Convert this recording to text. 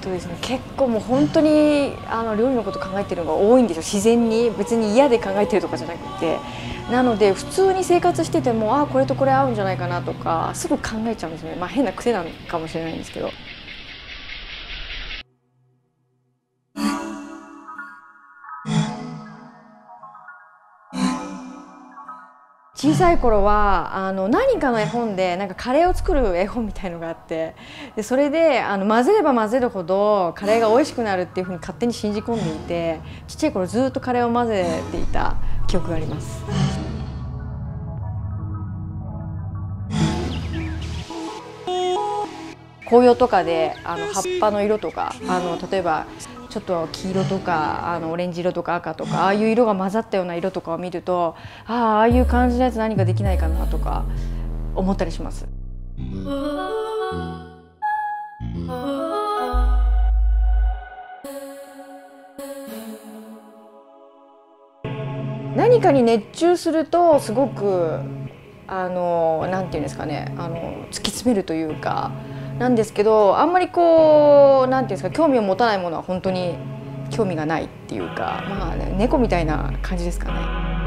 ですね、結構もう本当に料理のこと考えてるのが多いんですよ。自然に、別に嫌で考えてるとかじゃなくて、なので普通に生活してても、これとこれ合うんじゃないかなとかすぐ考えちゃうんですね。まあ変な癖なのかもしれないんですけど。小さい頃は何かの絵本でなんかカレーを作る絵本みたいのがあって、でそれで混ぜれば混ぜるほどカレーが美味しくなるっていうふうに勝手に信じ込んでいて、ちっちゃい頃ずっとカレーを混ぜていた記憶があります。紅葉とかで葉っぱの色とか例えばちょっと黄色とかオレンジ色とか赤とか、ああいう色が混ざったような色とかを見ると、ああいう感じのやつ何かできないかなとか思ったりします。何かに熱中するとすごくなんていうんですかね、突き詰めるというかなんですけど、あんまりこうなんていうんですか、興味を持たないものは本当に興味がないっていうか、まあ、ね、猫みたいな感じですかね。